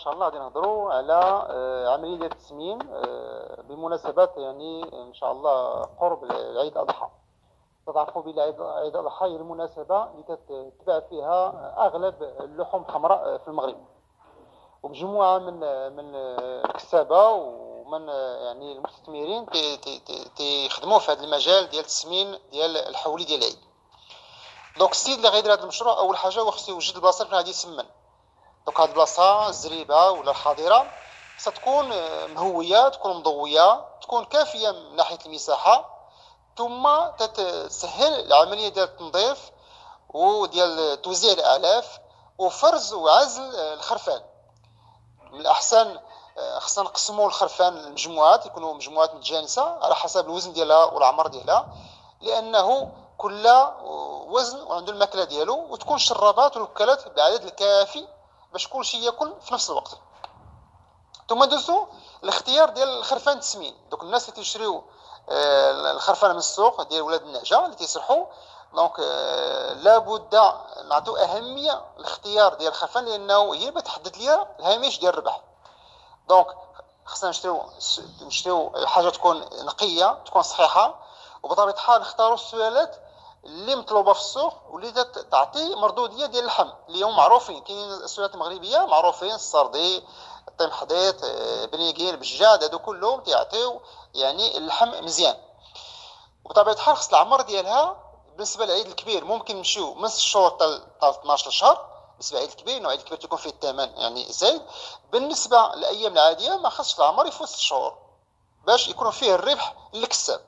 شاء الله غادي نهضروا على عمليه ديال التسمين بمناسبه يعني ان شاء الله قرب العيد الاضحى. تعرفوا بلي عيد الاضحى هي المناسبه اللي كتتباع فيها اغلب اللحوم الحمراء في المغرب، ومجموعه من الكسابه ومن يعني المستثمرين تيخدموا في هذا المجال ديال التسمين ديال الحولي ديال العيد. دونك السيد اللي غيدير هذا المشروع اول حاجه هو خصو يوجد البلاصه فين غادي يسمن. دونك هاد البلاصه الزريبه ولا الحظيره خصها تكون مهويه، تكون مضويه، تكون كافيه من ناحيه المساحه، ثم تسهل العمليه ديال التنظيف وديال توزيع الاعلاف وفرز وعزل الخرفان. من الاحسن خصنا نقسموا الخرفان لمجموعات، يكونوا مجموعات متجانسه على حسب الوزن ديالها والعمر ديالها، لانه كل وزن وعنده الماكله ديالو، وتكون الشرابات والوكالات بالعدد الكافي باش كلشي ياكل في نفس الوقت. ثم ندوزو الاختيار ديال الخرفان التسمين. دوك الناس اللي تيشريو الخرفان من السوق ديال ولاد النعجه اللي تيسرحوا، دونك لابد نعطيو اهميه الاختيار ديال الخرفان، لانه هي اللي تحدد ليا الهامش ديال الربح. دونك خصنا نشريو حاجه تكون نقيه، تكون صحيحه، وبطبيعه الحال نختاروا السلالات اللي مطلوبه في السوق واللي تعطي مردوديه ديال اللحم اللي هم معروفين. كاينين السلالات المغربيه معروفين، السردي، الطمحضيط، بنيكيل، بجاد، هادو كلهم تيعطيو يعني اللحم مزيان. وبطبيعه الحال خص العمر ديالها بالنسبه للعيد الكبير ممكن نمشيو من 6 شهور حتى 12 شهر بالنسبه للعيد الكبير، العيد الكبير تيكون فيه الثمن يعني زايد. بالنسبه للايام العاديه ما خصش العمر يفوت 6 شهور باش يكون فيه الربح للكساب.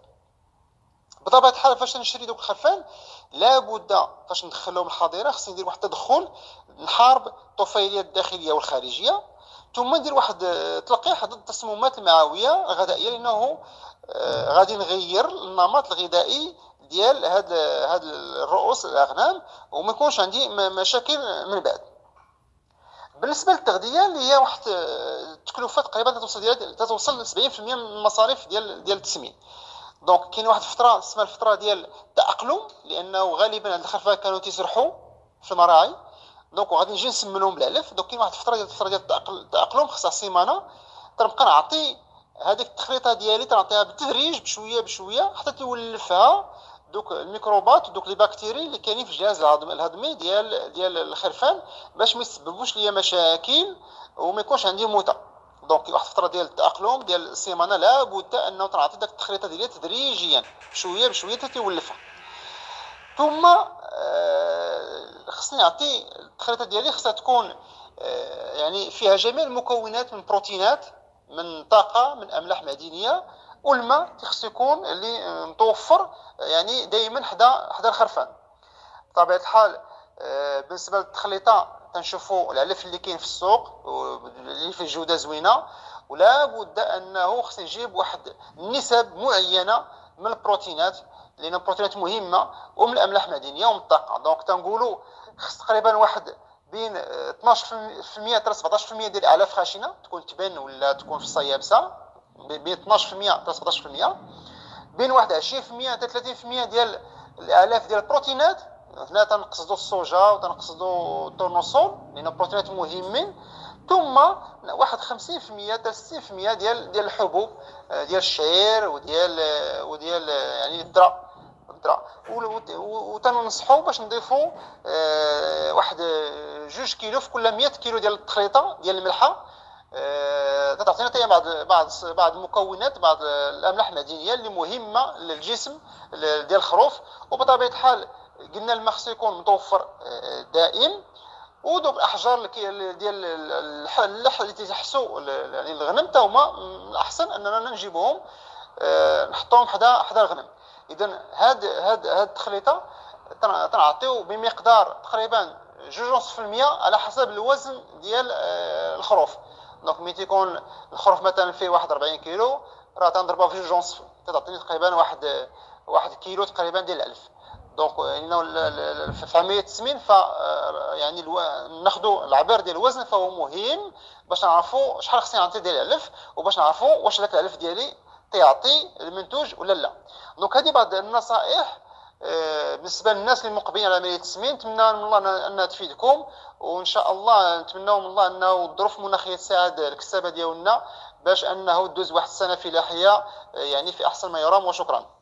بطبيعه الحال فاش نشري دوك الخرفان لابد فاش ندخلهم الحظيره خصني ندير واحد التدخل نحارب الطفيليه الداخليه والخارجيه، ثم ندير واحد تلقيح ضد التسممات المعويه الغذائيه، لانه غادي نغير النمط الغذائي ديال هاد الرؤوس الاغنام وما يكونش عندي مشاكل من بعد. بالنسبه للتغذيه اللي هي واحد التكلفه تقريبا توصل ل 70% من المصاريف ديال التسمين. دونك كاين واحد الفتره اسمها الفتره ديال التاقلم، لانه غالبا هاد الخرفان كانوا تيسرحوا في المراعي، دونك غادي نجي نسمنهم بالعلف. دونك كاين واحد الفتره ديال التاقلم خصها سيمانه، تنبقى نعطي هذيك التخليطه ديالي تنعطيها بالتدريج بشويه بشويه حتى تولفها دوك الميكروبات ودوك لي بكتيري اللي كاينين في الجهاز الهضمي ديال الخرفان باش ما يسببوش ليا مشاكل وما يكونش عندي موتة. دونك واحد الفتره ديال التاقلم ديال السيمانه لابد انه تنعطي داك التخليطه ديالي تدريجيا بشويه بشويه حتى تولفها. ثم خصني نعطي التخليطه ديالي خصها تكون يعني فيها جميع المكونات من بروتينات، من طاقه، من املاح معدنيه، والماء خصو يكون اللي متوفر يعني دائما حدا الخرفان. بطبيعه الحال بالنسبه للتخليطه تنشوفوا العلف اللي كاين في السوق اللي فيه جوده زوينه، ولا بد انه خصني نجيب واحد النسب معينه من البروتينات، لان البروتينات مهمه، ومن الاملاح المعدنيه ومن الطاقه. دونك تنقولوا خص تقريبا واحد بين 12% حتى 17% ديال الاعلاف خشنه تكون تبن ولا تكون في الصيابسه، بين 12% حتى 17%، بين 21% حتى 30% ديال الاعلاف ديال البروتينات. هنا تنقصدوا الصوجا وتنقصدوا التورنوسول لان البروتينات مهمين، ثم واحد 50% حتى 60% ديال الحبوب ديال الشعير وديال يعني الذره. وتننصحوا باش نضيفوا واحد 2 كيلو في كل 100 كيلو ديال التخليطه ديال الملحه. تعطينا حتى بعض المكونات، بعض الاملاح المعدنيه اللي مهمه للجسم ديال الخروف. وبطبيعه الحال قلنا الماء خصو يكون متوفر دائم، ودوك الاحجار ديال اللحم اللي تيحسوا يعني الغنم تا هما من الاحسن اننا نجيبوهم نحطوهم حدا الغنم. اذا هاد التخليطه تنعطيو بمقدار تقريبا 2.5% على حسب الوزن ديال الخروف. دونك ملي تيكون الخروف مثلا فيه 41 كيلو راه تنضربها في 2.5 تعطيني تقريبا واحد كيلو تقريبا ديال العلف. دونك يعني في عمليه التسمين ف يعني ناخذوا العبار ديال الوزن فهو مهم باش نعرفوا شحال خصني نعطي ديال العلف، وباش نعرفوا واش داك العلف ديالي تيعطي المنتوج ولا لا. دونك هذه بعض النصائح بالنسبه للناس اللي مقبلين على عمليه التسمين، نتمنى من الله انها تفيدكم، وان شاء الله نتمنوا من الله انه الظروف المناخيه تساعد الكسابه ديالنا باش انه دوز واحد السنه فلاحيه يعني في احسن ما يرام. وشكرا.